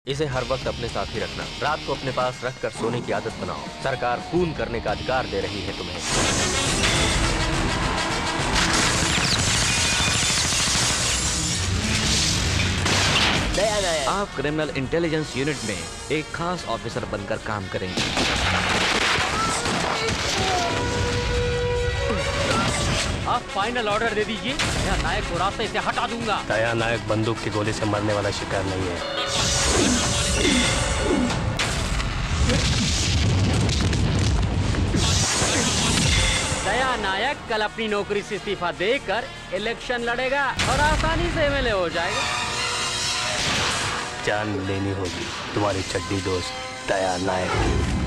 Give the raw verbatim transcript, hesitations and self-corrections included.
इसे हर वक्त अपने साथ ही रखना। रात को अपने पास रखकर सोने की आदत बनाओ। सरकार खून करने का अधिकार दे रही है तुम्हें। आप क्रिमिनल इंटेलिजेंस यूनिट में एक खास ऑफिसर बनकर काम करेंगे। आप फाइनल ऑर्डर दे दीजिए, दया नायक को रास्ते से हटा दूंगा। दया नायक बंदूक की गोली से मरने वाला शिकार नहीं है। दया नायक कल अपनी नौकरी से इस्तीफा देकर इलेक्शन लड़ेगा और आसानी से एमएलए हो जाएगा। जान लेनी होगी तुम्हारी चड्डी दोस्त दया नायक।